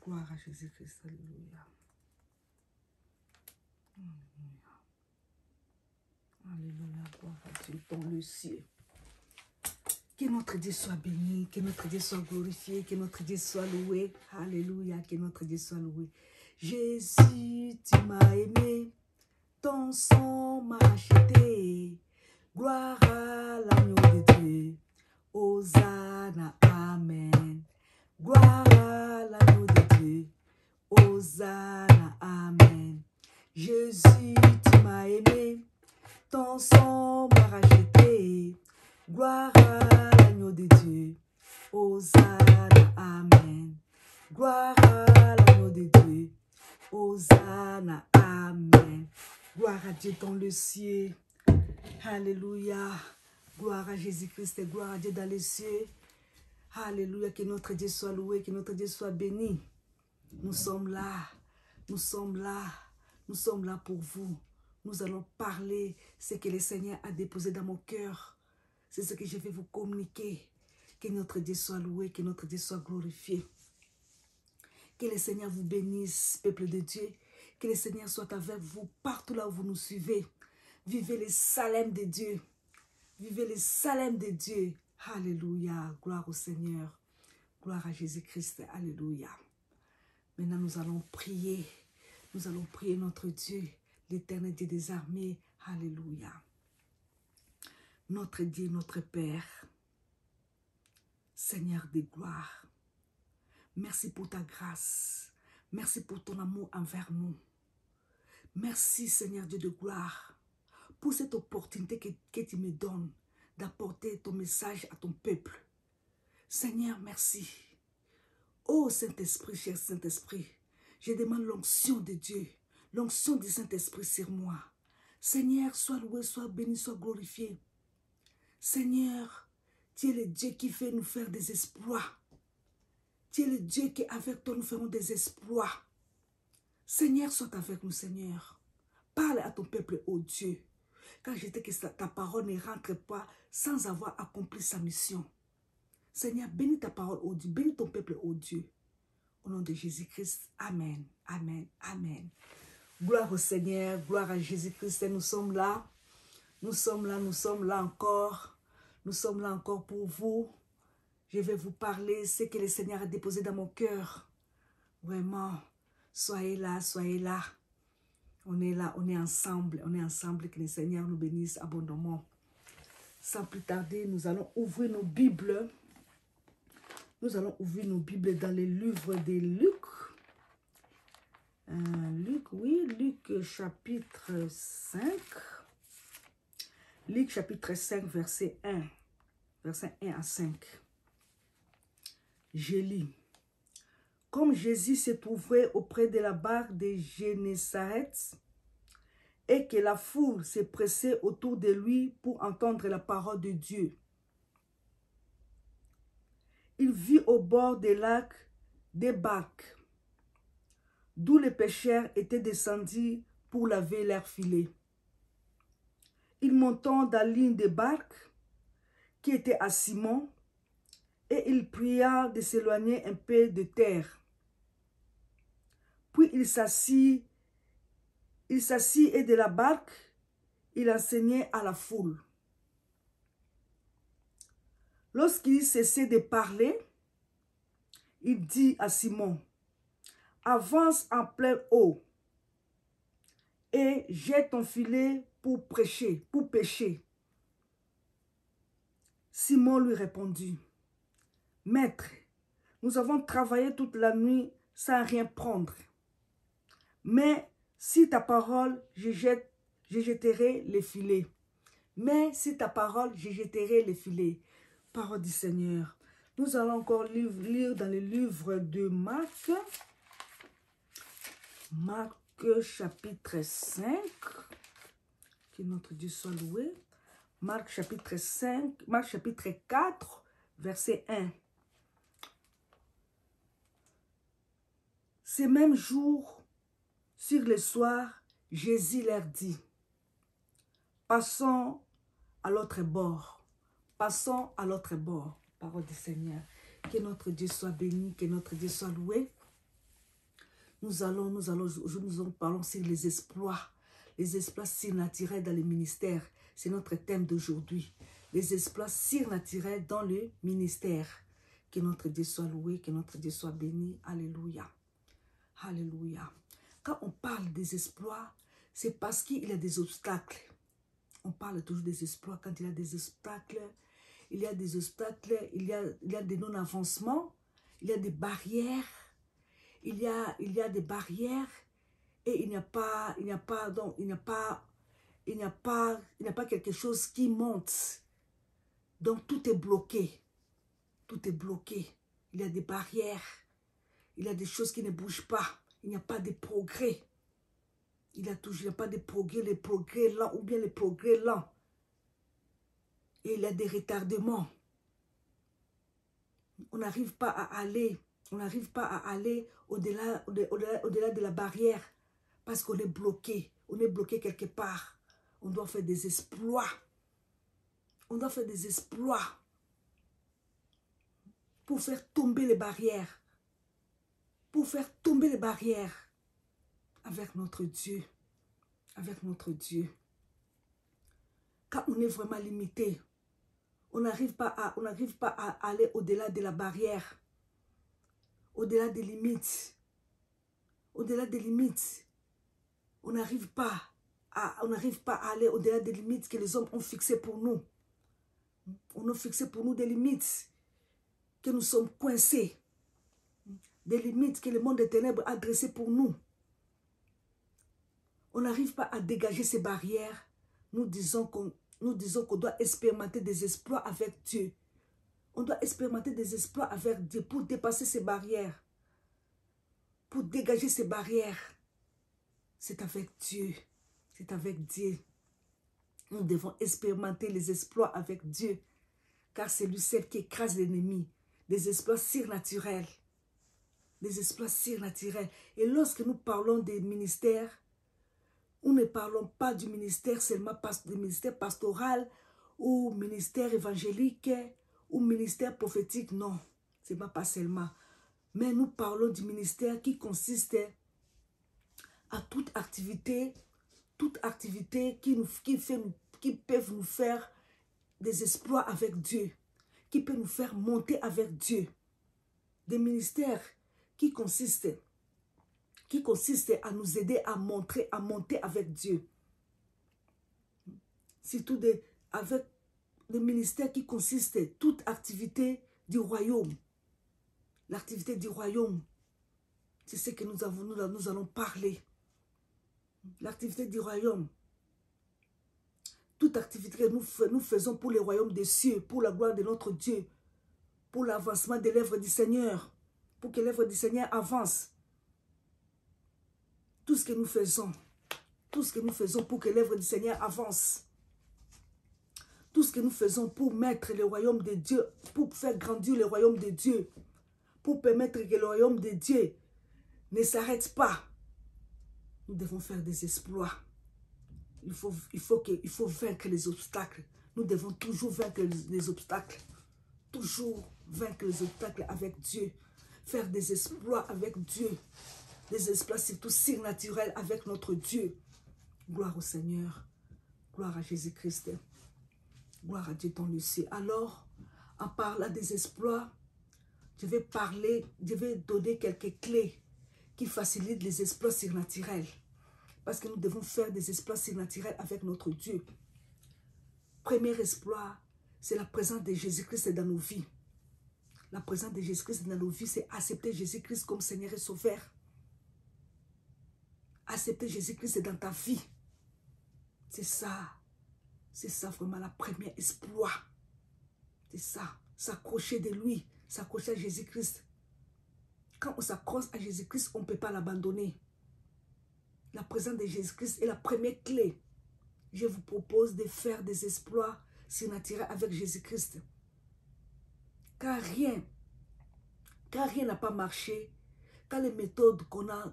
Gloire à Jésus-Christ. Alléluia. Alléluia. Gloire à Dieu dans le ciel. Que notre Dieu soit béni, que notre Dieu soit glorifié, que notre Dieu soit loué. Alléluia, que notre Dieu soit loué. Jésus, tu m'as aimé, ton sang m'a acheté. Gloire à l'agneau de Dieu. Hosanna, Amen. Gloire à l'agneau de Dieu. Hosanna, Amen. Jésus, tu m'as aimé, ton sang m'a racheté. Gloire à l'agneau de Dieu. Hosanna, Amen. Gloire à l'agneau de Dieu. Hosanna, Amen. Gloire à Dieu dans le ciel. Alléluia. Gloire à Jésus-Christ et gloire à Dieu dans les cieux. Alléluia. Que notre Dieu soit loué, que notre Dieu soit béni. Nous sommes là. Nous sommes là. Nous sommes là pour vous. Nous allons parler ce que le Seigneur a déposé dans mon cœur. C'est ce que je vais vous communiquer. Que notre Dieu soit loué, que notre Dieu soit glorifié. Que le Seigneur vous bénisse, peuple de Dieu. Que le Seigneur soit avec vous partout là où vous nous suivez. Vivez le Salem de Dieu. Vivez le Salem de Dieu. Alléluia. Gloire au Seigneur. Gloire à Jésus-Christ. Alléluia. Maintenant, nous allons prier. Nous allons prier notre Dieu, l'Éternel Dieu des armées. Alléluia. Notre Dieu, notre Père, Seigneur des gloires, merci pour ta grâce. Merci pour ton amour envers nous. Merci, Seigneur Dieu de gloire, pour cette opportunité que tu me donnes d'apporter ton message à ton peuple. Seigneur, merci. Oh Saint-Esprit, cher Saint-Esprit, je demande l'onction de Dieu, l'onction du Saint-Esprit sur moi. Seigneur, sois loué, sois béni, sois glorifié. Seigneur, tu es le Dieu qui fait nous faire des exploits. Tu es le Dieu qui, avec toi, nous ferons des exploits. Seigneur, sois avec nous, Seigneur. Parle à ton peuple, ô Dieu. Quand je dis que ta parole ne rentre pas sans avoir accompli sa mission. Seigneur, bénis ta parole, ô Dieu. Bénis ton peuple, ô Dieu. Au nom de Jésus-Christ, Amen, Amen, Amen. Gloire au Seigneur, gloire à Jésus-Christ. Nous sommes là. Nous sommes là encore. Nous sommes là encore pour vous. Je vais vous parler ce que le Seigneur a déposé dans mon cœur. Vraiment, soyez là, soyez là. On est là, on est ensemble. On est ensemble, que le Seigneur nous bénisse abondamment. Sans plus tarder, nous allons ouvrir nos Bibles. Nous allons ouvrir nos Bibles dans les livres de Luc. Luc chapitre 5. Luc chapitre 5, verset 1. Verset 1 à 5. Je lis. Comme Jésus se trouvait auprès de la barque de Génézareth et que la foule se pressait autour de lui pour entendre la parole de Dieu, il vit au bord des lacs des barques, d'où les pêcheurs étaient descendus pour laver leurs filets. Il montant dans l'une des barques qui était à Simon, et il pria de s'éloigner un peu de terre. Puis il s'assit et de la barque, il enseignait à la foule. Lorsqu'il cessait de parler, il dit à Simon, « Avance en pleine eau et jette ton filet pour pêcher. » Simon lui répondit, « Maître, nous avons travaillé toute la nuit sans rien prendre. Mais si ta parole, je jetterai les filets. Mais si ta parole, je jetterai les filets. » Parole du Seigneur. Nous allons encore lire dans le livre de Marc. Marc chapitre 5. Que notre Dieu soit loué. Marc chapitre 5. Marc chapitre 4, verset 1. Ce même jour, sur le soir, Jésus leur dit, « Passons à l'autre bord. » Passons à l'autre bord. Parole du Seigneur. Que notre Dieu soit béni, que notre Dieu soit loué. nous parlons sur les exploits surnaturels dans le ministère. C'est notre thème d'aujourd'hui. Les exploits surnaturels dans le ministère. Que notre Dieu soit loué, que notre Dieu soit béni. Alléluia. Alléluia. Quand on parle des exploits, c'est parce qu'il y a des obstacles. On parle toujours des exploits quand il y a des obstacles. Il y a des obstacles, il y a des non-avancements, il y a des barrières. Il y a des barrières et il n'y a pas quelque chose qui monte. Donc tout est bloqué. Tout est bloqué. Il y a des barrières. Il y a des choses qui ne bougent pas. Il n'y a pas de progrès. Il n'y a pas de progrès, les progrès lents ou bien les progrès lents. Et il y a des retardements. On n'arrive pas à aller. On n'arrive pas à aller au-delà de la barrière parce qu'on est bloqué. On est bloqué quelque part. On doit faire des exploits. On doit faire des exploits pour faire tomber les barrières. Pour faire tomber les barrières avec notre Dieu. Avec notre Dieu. Quand on est vraiment limité, on n'arrive pas à aller au-delà de la barrière. Au-delà des limites. Au-delà des limites. On n'arrive pas à aller au-delà des limites que les hommes ont fixées pour nous. On a fixé pour nous des limites que nous sommes coincés. Des limites que le monde des ténèbres a dressées pour nous. On n'arrive pas à dégager ces barrières. Nous disons qu'on doit expérimenter des exploits avec Dieu. On doit expérimenter des exploits avec Dieu pour dépasser ces barrières. Pour dégager ces barrières. C'est avec Dieu. C'est avec Dieu. Nous devons expérimenter les exploits avec Dieu. Car c'est lui seul qui écrase l'ennemi. Des exploits surnaturels. Des exploits surnaturels. Et lorsque nous parlons des ministères, nous ne parlons pas du ministère seulement du ministère pastoral ou ministère évangélique ou ministère prophétique. Non, ce n'est pas seulement. Mais nous parlons du ministère qui consiste à toute activité qui peuvent nous faire des exploits avec Dieu, qui peut nous faire monter avec Dieu. Des ministères qui consistent à nous aider à monter avec Dieu. Surtout avec des ministères qui consistent toute activité du royaume. L'activité du royaume, c'est ce que nous allons parler. L'activité du royaume. Toute activité que nous faisons pour le royaume des cieux, pour la gloire de notre Dieu, pour l'avancement de l'œuvre du Seigneur, pour que l'œuvre du Seigneur avance. Tout ce que nous faisons pour que l'œuvre du Seigneur avance. Tout ce que nous faisons pour mettre le royaume de Dieu, pour faire grandir le royaume de Dieu, pour permettre que le royaume de Dieu ne s'arrête pas. Nous devons faire des exploits. Il faut vaincre les obstacles. Nous devons toujours vaincre les obstacles. Toujours vaincre les obstacles avec Dieu. Faire des exploits avec Dieu. Des exploits surtout surnaturels avec notre Dieu. Gloire au Seigneur. Gloire à Jésus-Christ. Gloire à Dieu dans le ciel. Alors, en parlant des exploits, je vais donner quelques clés qui facilitent les exploits surnaturels. Parce que nous devons faire des exploits surnaturels avec notre Dieu. Premier exploit, c'est la présence de Jésus-Christ dans nos vies. La présence de Jésus-Christ dans nos vies, c'est accepter Jésus-Christ comme Seigneur et Sauveur. Accepter Jésus-Christ dans ta vie. C'est ça vraiment la première exploit. C'est ça, s'accrocher de lui, s'accrocher à Jésus-Christ. Quand on s'accroche à Jésus-Christ, on ne peut pas l'abandonner. La présence de Jésus-Christ est la première clé. Je vous propose de faire des exploits surnaturels avec Jésus-Christ. Car rien n'a pas marché. Quand les méthodes qu'on a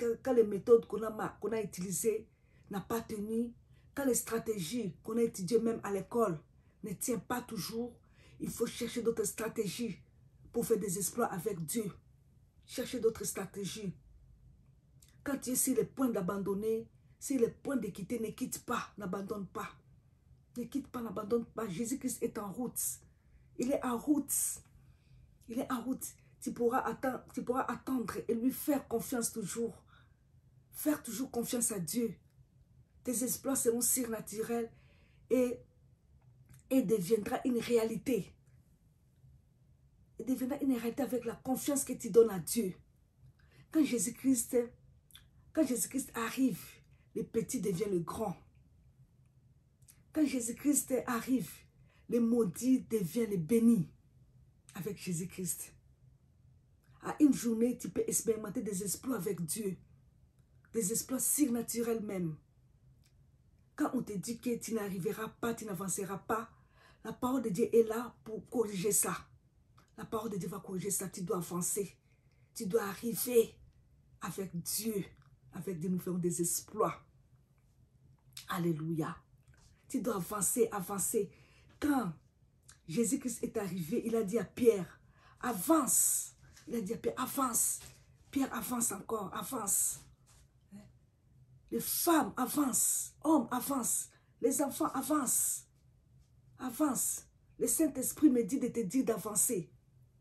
utilisées n'ont pas tenu, quand les stratégies qu'on a étudiées même à l'école ne tiennent pas toujours, il faut chercher d'autres stratégies pour faire des exploits avec Dieu. Chercher d'autres stratégies. Quand tu es sur le point d'abandonner, sur le point de quitter, ne quitte pas, n'abandonne pas. Ne quitte pas, n'abandonne pas. Jésus-Christ est en route. Il est en route. Il est en route. Tu pourras attendre et lui faire confiance toujours. Faire toujours confiance à Dieu. Tes exploits seront surnaturels et deviendra une réalité. Il deviendra une réalité avec la confiance que tu donnes à Dieu. Quand Jésus-Christ arrive, le petit devient le grand. Quand Jésus-Christ arrive, le maudit devient le béni avec Jésus-Christ. À une journée, tu peux expérimenter des exploits avec Dieu. Des exploits surnaturels même. Quand on te dit que tu n'arriveras pas, tu n'avanceras pas, la parole de Dieu est là pour corriger ça. La parole de Dieu va corriger ça. Tu dois avancer. Tu dois arriver avec Dieu. Avec Dieu, nous ferons des exploits. Alléluia. Tu dois avancer, avancer. Quand Jésus-Christ est arrivé, il a dit à Pierre, avance. Il a dit à Pierre, avance. Pierre avance encore, avance. Les femmes avancent, hommes avancent, les enfants avancent. Avance. Le Saint-Esprit me dit de te dire d'avancer.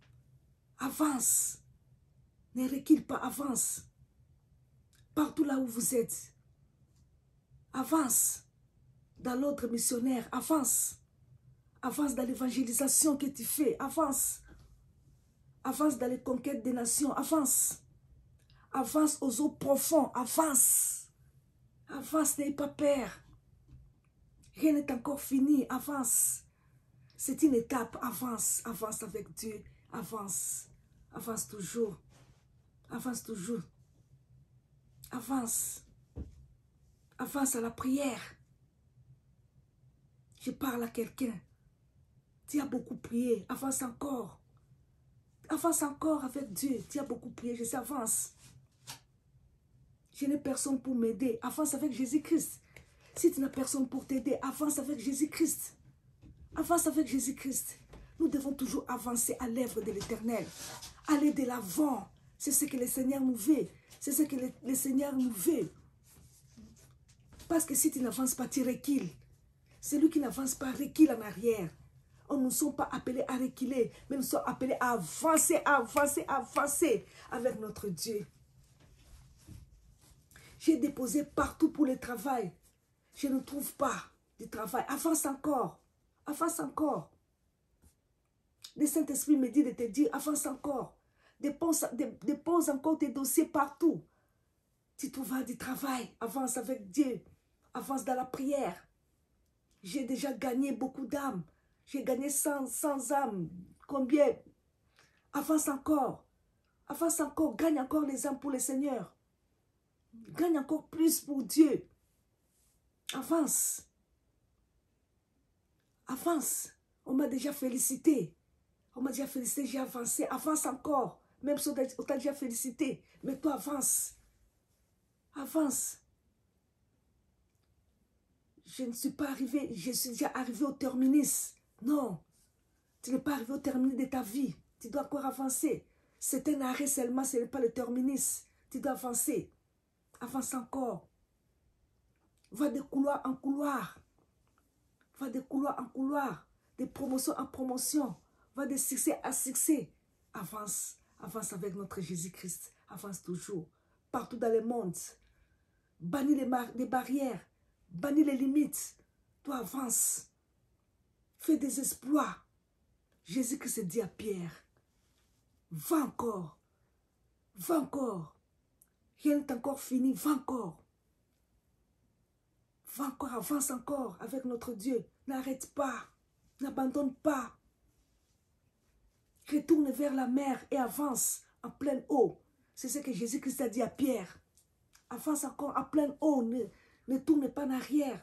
Avance. Ne recule pas, avance. Partout là où vous êtes. Avance. Dans l'ordre missionnaire, avance. Avance dans l'évangélisation que tu fais, avance. Avance dans les conquêtes des nations, avance. Avance aux eaux profondes, avance. Avance, n'aie pas peur. Rien n'est encore fini, avance. C'est une étape, avance, avance avec Dieu, avance. Avance toujours. Avance toujours. Avance. Avance à la prière. Je parle à quelqu'un. Tu as beaucoup prié. Avance encore. Avance encore avec Dieu. Tu as beaucoup prié. Je sais, avance. Je n'ai personne pour m'aider. Avance avec Jésus-Christ. Si tu n'as personne pour t'aider, avance avec Jésus-Christ. Avance avec Jésus-Christ. Nous devons toujours avancer à l'œuvre de l'Éternel. Aller de l'avant. C'est ce que le Seigneur nous veut. C'est ce que le Seigneur nous veut. Parce que si tu n'avances pas, tu recules. Celui qui n'avance pas recule en arrière. On ne nous sommes pas appelés à reculer, mais nous sommes appelés à avancer, avancer, avancer avec notre Dieu. J'ai déposé partout pour le travail. Je ne trouve pas de travail. Avance encore. Avance encore. Le Saint-Esprit me dit de te dire, avance encore. Dépose encore tes dossiers partout. Tu trouveras du travail. Avance avec Dieu. Avance dans la prière. J'ai déjà gagné beaucoup d'âmes. J'ai gagné 100 âmes. Combien? Avance encore. Avance encore. Gagne encore les âmes pour le Seigneur. Gagne encore plus pour Dieu. Avance. Avance. On m'a déjà félicité. On m'a déjà félicité, j'ai avancé. Avance encore. Même si on t'a déjà félicité. Mais toi, avance. Avance. Je ne suis pas arrivé. Je suis déjà arrivé au terminus. Non. Tu n'es pas arrivé au terminus de ta vie. Tu dois encore avancer. C'est un arrêt seulement, ce n'est pas le terminus. Tu dois avancer. Avance encore. Va de couloir en couloir. Va de couloir en couloir. De promotion en promotion. Va de succès à succès. Avance. Avance avec notre Jésus-Christ. Avance toujours. Partout dans le monde. Bannis les barrières. Bannis les limites. Toi, avance. Fais des exploits. Jésus-Christ dit à Pierre, va encore. Va encore. Rien n'est encore fini. Va encore. Va encore. Avance encore avec notre Dieu. N'arrête pas. N'abandonne pas. Retourne vers la mer et avance en pleine eau. C'est ce que Jésus-Christ a dit à Pierre. Avance encore en pleine eau. Ne tourne pas en arrière.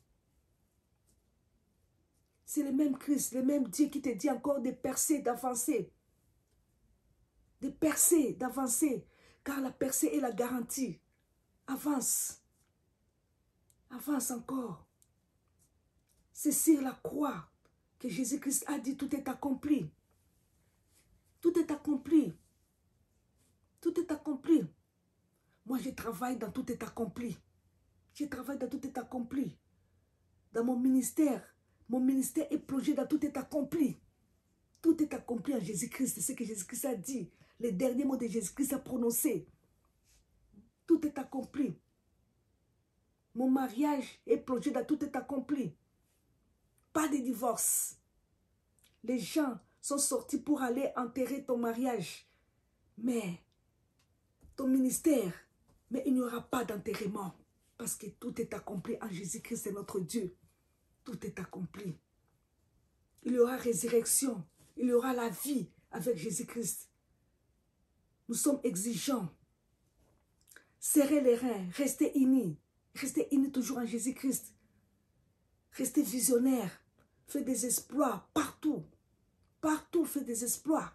C'est le même Christ, le même Dieu qui te dit encore de percer, d'avancer. De percer, d'avancer. Car la percée est la garantie. Avance. Avance encore. C'est sur la croix que Jésus-Christ a dit tout est accompli. Tout est accompli. Tout est accompli. Moi, je travaille dans tout est accompli. Je travaille dans tout est accompli. Dans mon ministère est plongé dans tout est accompli. Tout est accompli en Jésus-Christ. C'est ce que Jésus-Christ a dit. Les derniers mots de Jésus-Christ a prononcé. Tout est accompli. Mon mariage est plongé dans tout est accompli. Pas de divorce. Les gens sont sortis pour aller enterrer ton mariage. Mais ton ministère, mais il n'y aura pas d'enterrement. Parce que tout est accompli en Jésus-Christ, c'est notre Dieu. Tout est accompli. Il y aura résurrection. Il y aura la vie avec Jésus-Christ. Nous sommes exigeants. Serrez les reins. Restez unis. Restez unis toujours en Jésus-Christ. Restez visionnaires. Faites des exploits partout. Partout, faites des exploits.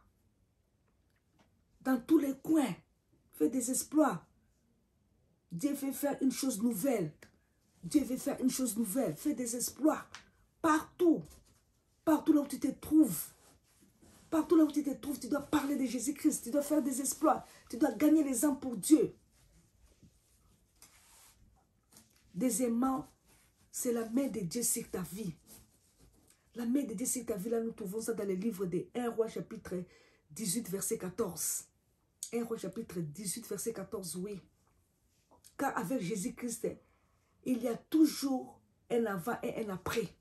Dans tous les coins, faites des exploits. Dieu veut faire une chose nouvelle. Dieu veut faire une chose nouvelle. Fais des exploits. Partout. Partout là où tu te trouves. Partout là où tu te trouves, tu dois parler de Jésus-Christ. Tu dois faire des exploits. Tu dois gagner les âmes pour Dieu. Deuxièmement, c'est la main de Dieu sur ta vie. La main de Dieu sur ta vie, là, nous trouvons ça dans le livre de 1 Roi chapitre 18, verset 14. 1 Roi chapitre 18, verset 14, oui. Car avec Jésus-Christ, il y a toujours un avant et un après.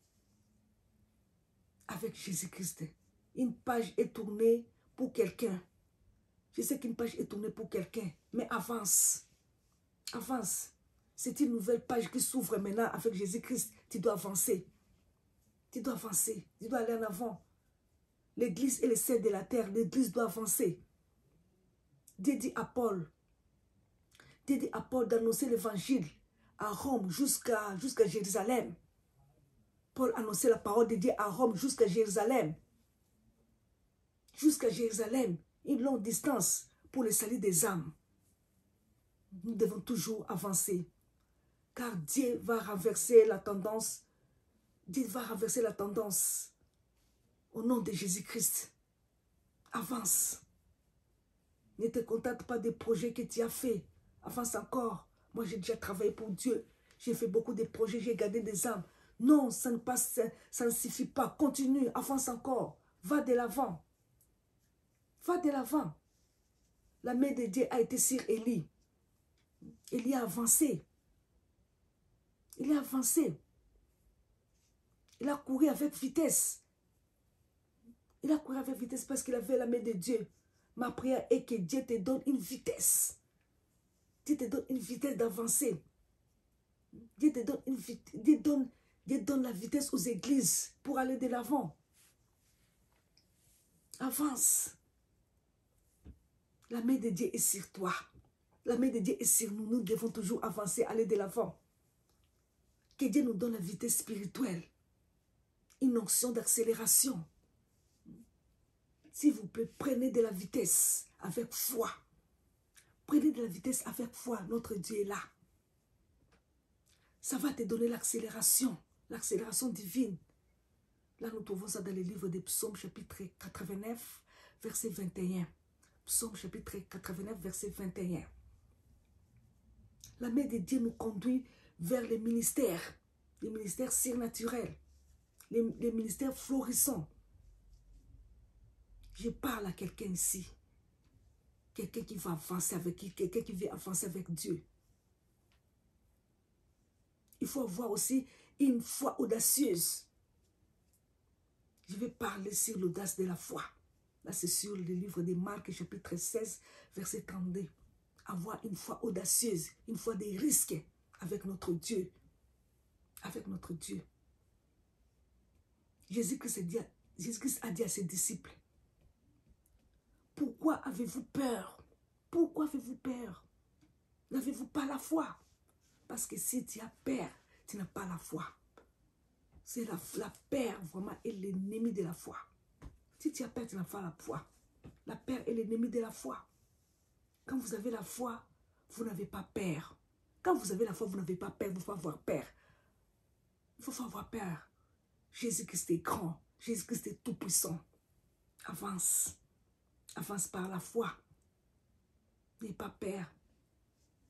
Avec Jésus-Christ, une page est tournée pour quelqu'un. Je sais qu'une page est tournée pour quelqu'un, mais avance. Avance. C'est une nouvelle page qui s'ouvre maintenant avec Jésus-Christ. Tu dois avancer. Tu dois avancer. Tu dois aller en avant. L'église est le sel de la terre. L'église doit avancer. Dieu dit à Paul. Dieu dit à Paul d'annoncer l'évangile à Rome jusqu'à Jérusalem. Paul annonçait la parole de Dieu à Rome jusqu'à Jérusalem. Jusqu'à Jérusalem. Une longue distance pour le salut des âmes. Nous devons toujours avancer. Car Dieu va renverser la tendance. Dieu va renverser la tendance. Au nom de Jésus-Christ. Avance. Ne te contente pas des projets que tu as faits. Avance encore. Moi, j'ai déjà travaillé pour Dieu. J'ai fait beaucoup de projets. J'ai gardé des âmes. Non, ça ne suffit pas. Continue. Avance encore. Va de l'avant. Va de l'avant. La main de Dieu a été sur Élie. Élie a avancé. Il a avancé. Il a couru avec vitesse. Il a couru avec vitesse parce qu'il avait la main de Dieu. Ma prière est que Dieu te donne une vitesse. Dieu te donne une vitesse d'avancer. Dieu te donne une vitesse. Dieu donne la vitesse aux églises pour aller de l'avant. Avance. La main de Dieu est sur toi. La main de Dieu est sur nous. Nous devons toujours avancer, aller de l'avant. Que Dieu nous donne la vitesse spirituelle. Une onction d'accélération. S'il vous plaît, prenez de la vitesse avec foi. Prenez de la vitesse avec foi. Notre Dieu est là. Ça va te donner l'accélération divine. Là, nous trouvons ça dans le livre des Psaumes, chapitre 89, verset 21. Psaume, chapitre 89, verset 21. La main de Dieu nous conduit vers les ministères surnaturels, les ministères florissants. Je parle à quelqu'un ici. Quelqu'un qui va avancer avec qui, quelqu'un qui veut avancer avec Dieu. Il faut avoir aussi une foi audacieuse. Je vais parler sur l'audace de la foi. Là, c'est sur le livre de Marc, chapitre 16, verset 32. Avoir une foi audacieuse, une foi des risques avec notre Dieu. Avec notre Dieu. Jésus-Christ a dit à ses disciples, pourquoi avez-vous peur? Pourquoi avez-vous peur? N'avez-vous pas la foi? Parce que si tu as peur, tu n'as pas la foi. C'est la peur vraiment est l'ennemi de la foi. Si tu as peur, tu n'as pas la foi. La peur est l'ennemi de la foi. Quand vous avez la foi, vous n'avez pas peur. Quand vous avez la foi, vous n'avez pas peur. Il faut avoir peur. Il faut avoir peur. Jésus-Christ est grand. Jésus-Christ est tout puissant. Avance. Avance par la foi. N'aie pas peur.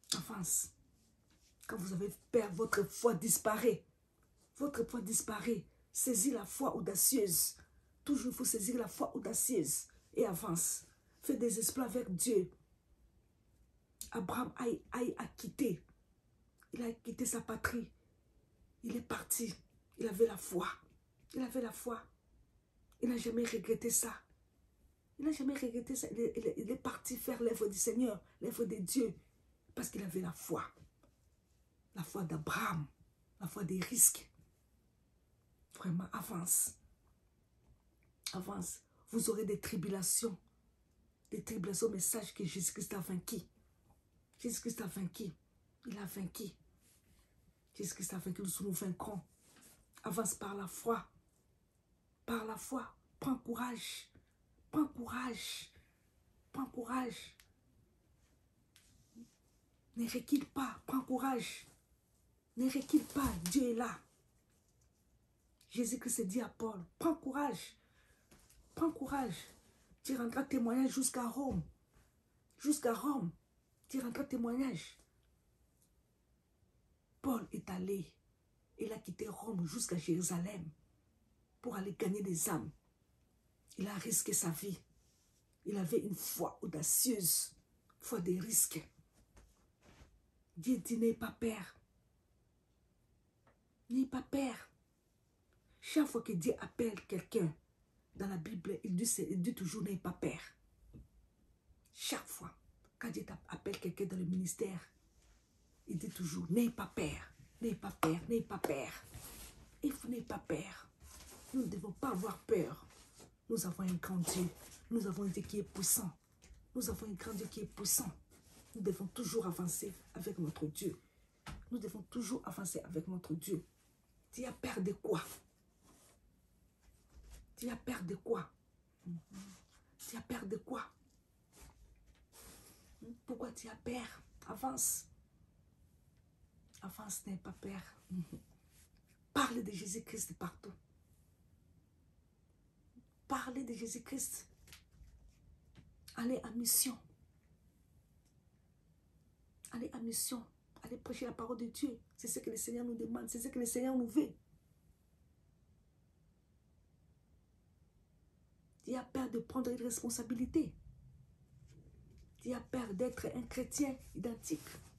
Avance. Quand vous avez peur, votre foi disparaît. Votre foi disparaît. Saisis la foi audacieuse. Toujours, il faut saisir la foi audacieuse. Et avance. Fais des exploits avec Dieu. Abraham a quitté. Il a quitté sa patrie. Il est parti. Il avait la foi. Il avait la foi. Il n'a jamais regretté ça. Il n'a jamais regretté ça. Il est parti faire l'œuvre du Seigneur, l'œuvre de Dieu. Parce qu'il avait la foi. La foi d'Abraham. La foi des risques. Vraiment, avance. Avance. Vous aurez des tribulations. Des tribulations, mais sache que Jésus-Christ a vaincu. Jésus-Christ a vaincu. Il a vaincu. Jésus-Christ a vaincu. Nous vaincrons. Avance par la foi. Par la foi. Prends courage. Prends courage. Prends courage. Ne recule pas. Prends courage. Ne recule pas. Dieu est là. Jésus-Christ dit à Paul, prends courage. Prends courage. Tu rendras témoignage jusqu'à Rome. Jusqu'à Rome. Tu rendras témoignage. Paul est allé. Il a quitté Rome jusqu'à Jérusalem pour aller gagner des âmes. Il a risqué sa vie. Il avait une foi audacieuse, foi des risques. Dieu dit, n'aie pas peur. N'aie pas peur. Chaque fois que Dieu appelle quelqu'un dans la Bible, il dit toujours, n'aie pas peur. Chaque fois, quand Dieu appelle quelqu'un dans le ministère, il dit toujours, n'aie pas peur. N'aie pas peur, n'aie pas peur. Et vous n'ayez pas peur. Nous ne devons pas avoir peur. Nous avons un grand Dieu. Nous avons un Dieu qui est puissant. Nous avons un grand Dieu qui est puissant. Nous devons toujours avancer avec notre Dieu. Nous devons toujours avancer avec notre Dieu. Tu as peur de quoi? Tu as peur de quoi? Tu as peur de quoi? Pourquoi tu as peur? Avance. Avance, n'aie pas peur. Parle de Jésus-Christ partout. Parlez de Jésus-Christ. Allez en mission. Allez en mission. Allez prêcher la parole de Dieu. C'est ce que le Seigneur nous demande. C'est ce que le Seigneur nous veut. Tu as peur de prendre une responsabilité. Tu as peur d'être un chrétien identique.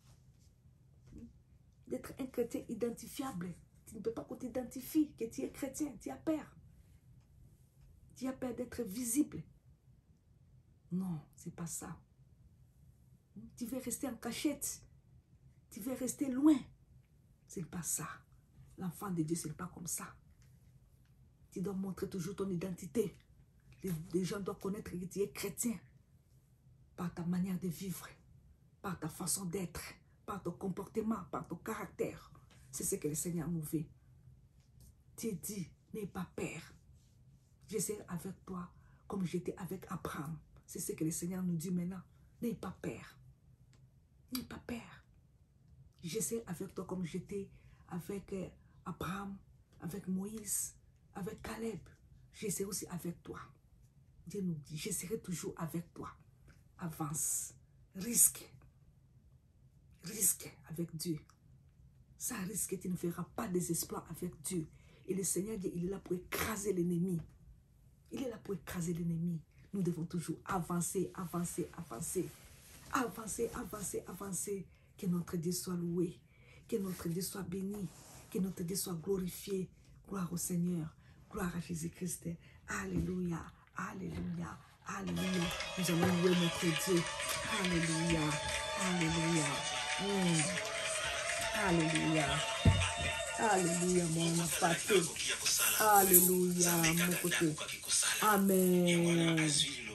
D'être un chrétien identifiable. Tu ne peux pas qu'on t'identifie que tu es chrétien. Tu as peur. Tu as peur d'être visible. Non, ce n'est pas ça. Tu veux rester en cachette. Tu veux rester loin. Ce n'est pas ça. L'enfant de Dieu, ce n'est pas comme ça. Tu dois montrer toujours ton identité. Les gens doivent connaître que tu es chrétien. Par ta manière de vivre. Par ta façon d'être. Par ton comportement. Par ton caractère. C'est ce que le Seigneur nous veut. Tu dis, n'aie pas peur. Je serai avec toi comme j'étais avec Abraham. C'est ce que le Seigneur nous dit maintenant. N'aie pas peur. N'aie pas peur. Je serai avec toi comme j'étais avec Abraham, avec Moïse, avec Caleb. Je serai aussi avec toi. Dieu nous dit, je serai toujours avec toi. Avance. Risque. Risque avec Dieu. Ça risque que tu ne feras pas des exploits avec Dieu. Et le Seigneur dit, il est là pour écraser l'ennemi. Il est là pour écraser l'ennemi. Nous devons toujours avancer, avancer, avancer. Avancer, avancer, avancer. Que notre Dieu soit loué. Que notre Dieu soit béni. Que notre Dieu soit glorifié. Gloire au Seigneur. Gloire à Jésus-Christ. Alléluia. Alléluia. Alléluia. Nous allons louer notre Dieu. Alléluia. Alléluia. Alléluia. Alléluia, mon pâté. Alléluia, mon côté. Amen.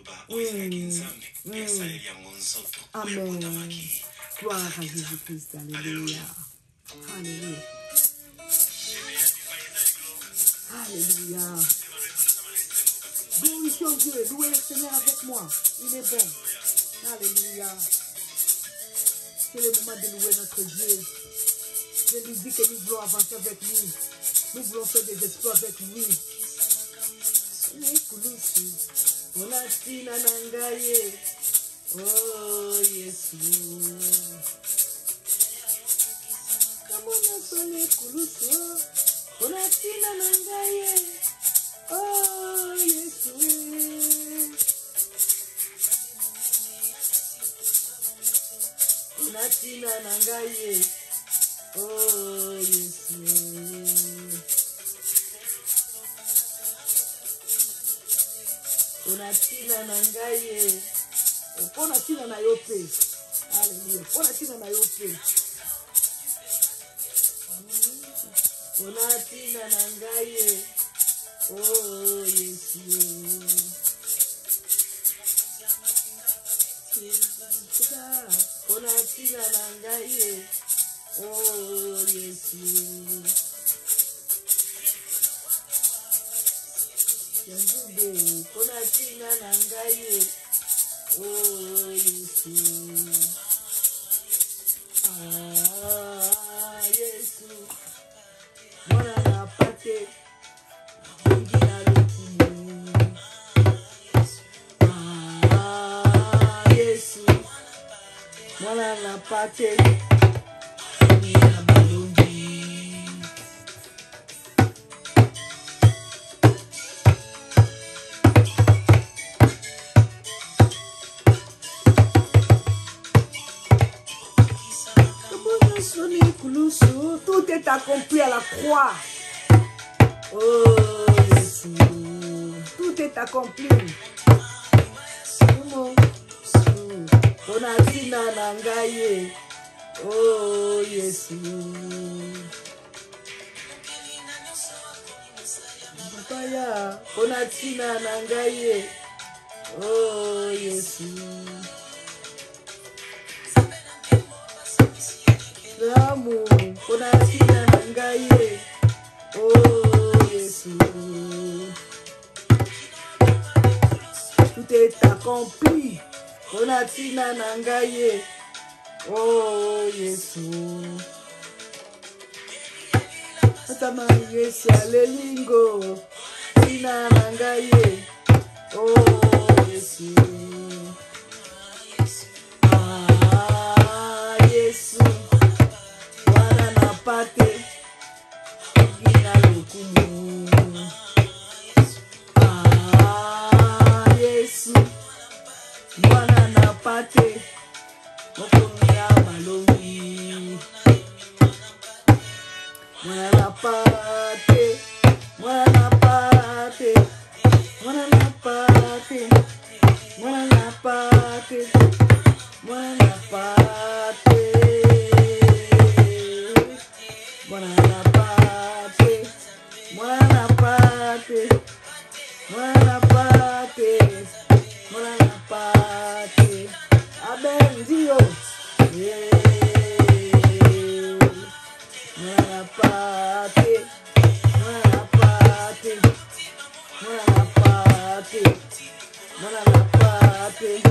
Amen. Gloire à Jésus-Christ. Alléluia. Alléluia. Alléluia. Glorifions Dieu. Louez le Seigneur avec moi. Il est bon. Alléluia. C'est le moment de louer notre Dieu. Je lui dis que nous voulons avancer avec lui. Nous voulons faire des exploits avec lui. Oh, Jésus. sole kuluso. Onatina nangaye. Oh, Yesu. Onatina nangaye. Oh, Yesu. Onatina nangaye. Onatina na yope. Hallelujah. Onatina na yope. Onatina nangaye. Oh, Yesu. Onatina nangaye. Oh, Yesu. Yanzube. Onatina nangaye. Oh, Yesu. Ah, Yesu. Mwana na pate. Ingina lukumu. Ah, Yesu. Mwana na pate. Ingina balongi. Tout est accompli à la croix. Oh, Jésus. Tout est accompli. Onatina nangaye. Oh, Jésus. Papaya. Onatina nangaye. Oh, Jésus. L'amour, Onatina nangaye. Oh, Jésus. Tout est accompli. Onatina nangaye. Oh, Jésus. Atama Yesu alelingo. Tina nangaye. Oh, Jésus. Ah, Jésus. Wana na pate. Ingina lukumu. Ah, Yesu. Wana na pate. Mokomi ya balongi. Mwana na pate. Mwana na pate. Mwana na pate. Mwana na pate. Mwana na pate. Mwana na pate. Mwana na pate. Mwana na pate. Mwana na pate. Abendio. Mwana na pate. Mwana na pate. Mwana na pate. Mwana na pate.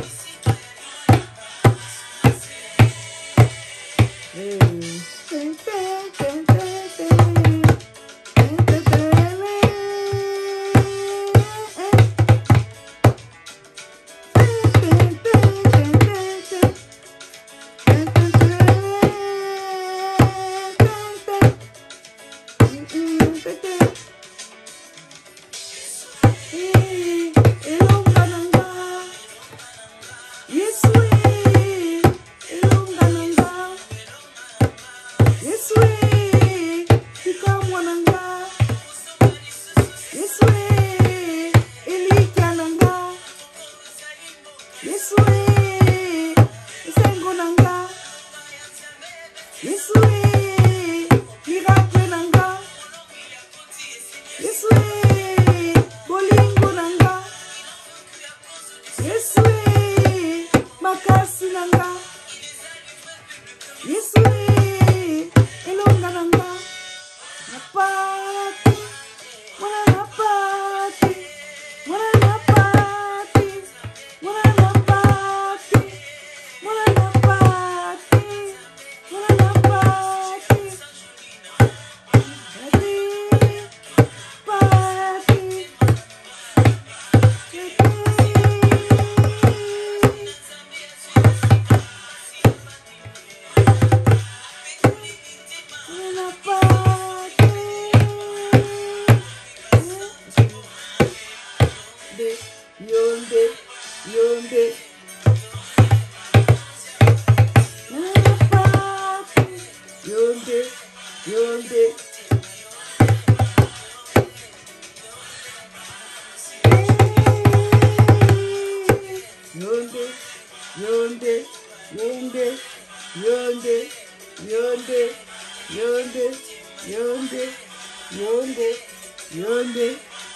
yonde, yonde, yonde, yonde, yonde, yonde, yonde, yonde,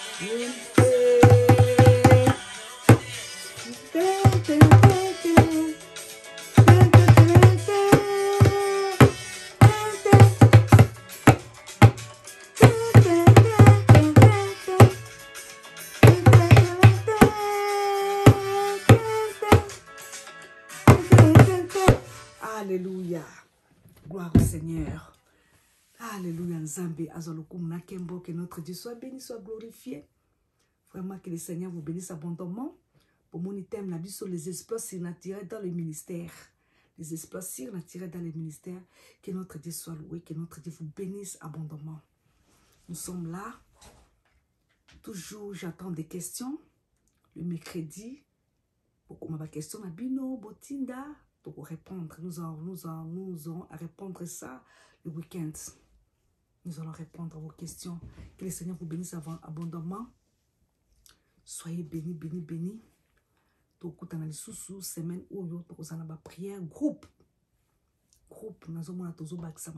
Alléluia. Gloire au Seigneur. Alléluia. Nzambe azalokum nakembo, que notre Dieu soit béni, soit glorifié. Vraiment que le Seigneur vous bénisse abondamment. Pour mon item, la sur les exploits surnaturels dans le ministère. Les exploits surnaturels dans le ministère. Que notre Dieu soit loué, que notre Dieu vous bénisse abondamment. Nous sommes là. Toujours, j'attends des questions. Le mercredi, pour qu'on m'a question à Bino, Botinda, pour répondre. Nous allons répondre ça le week-end. Nous allons répondre à vos questions. Que le Seigneur vous bénisse abondamment. Soyez bénis, bénis, bénis. Tout dans les sous semaine où vous avez une prière groupe. Nous avons tozo baksama,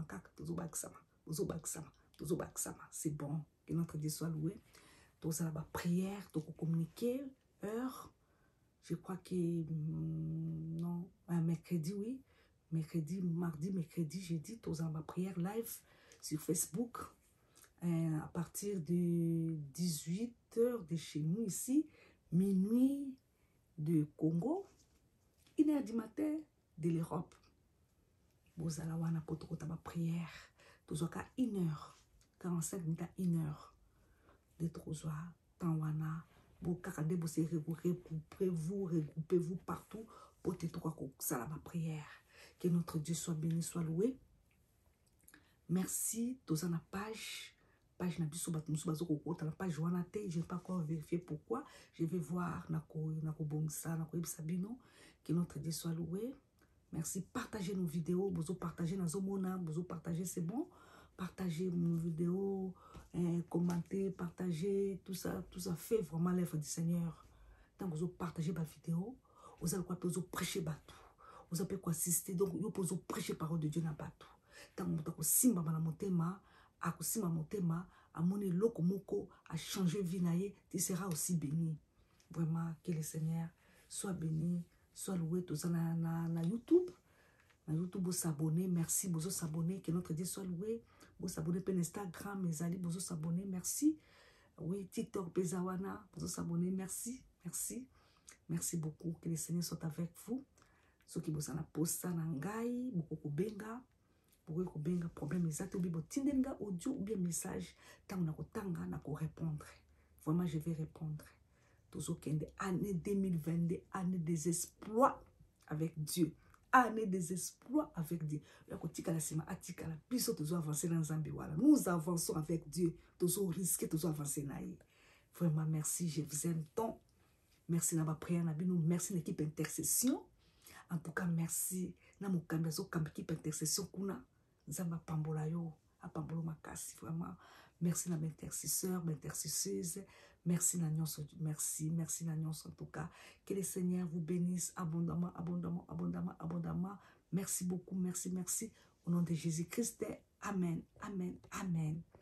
c'est bon. Que notre Dieu soit loué. Tous à la prière, tous communiquer heure. Je crois que non, mercredi oui, mercredi, mardi, mercredi, jeudi, tous à la prière live sur Facebook. À partir de 18h de chez nous ici, minuit de Congo, 1h du matin de l'Europe. Vous allez avoir une prière. Tous à 1h45 minutes à 1h. De trozoa, tanwana, vous regroupez-vous partout pour te trouver ça la prière. Que notre Dieu soit béni, soit loué. Merci. Tous à la page na biso la page Joanate, je n'ai pas encore vérifié pourquoi. Je vais voir nako bongsa, nako sabino. Que notre Dieu soit loué. Merci. Partagez nos vidéos, vous partagez nos zomona, vous partagez, c'est bon. Partagez nos vidéos, commentez, partagez, tout ça fait vraiment l'œuvre du Seigneur. Tant que vous partagez ma vidéo, vous allez prêcher batou. Vous allez assister, donc vous pouvez prêcher parole de Dieu dans batou. Tant que vous simba na motema, akusima motema, amone loko moko, a changer vie naie, tu seras aussi béni. Vraiment, que le Seigneur soit béni, soit loué, tout ça na YouTube. Na YouTube, vous s'abonner, merci, vous s'abonner, que notre Dieu soit loué. Vous s'abonner sur Instagram, mes amis, vous s'abonner, merci. Oui, TikTok, Bezawana, vous s'abonner, merci, merci. Merci beaucoup, que le Seigneur soit avec vous. Ceux qui vous en postent ça, nangai, beaucoup benga, beaucoup benga, problème exact, ou bien tindenga audio ou bien message, tant na ko répondre. Vraiment, je vais répondre. Toujours qu'il y a année 2022, année des exploits avec Dieu. Année des exploits avec Dieu. Nous avançons avec Dieu. Toujours risquer, toujours avancer. Vraiment, merci. Je vous aime tant. Merci na ma prière. Merci l'équipe intercession. En tout cas, merci. Na mo kambiazo équipe intercession kuna. Nzamba pambola yo. A pambolo makasi. Vraiment. Merci na intercesseur, intercesseuse. Merci Nagnos, merci Nagnos en tout cas. Que le Seigneur vous bénisse abondamment, abondamment, abondamment, abondamment. Merci beaucoup, merci. Au nom de Jésus-Christ, amen, amen, amen.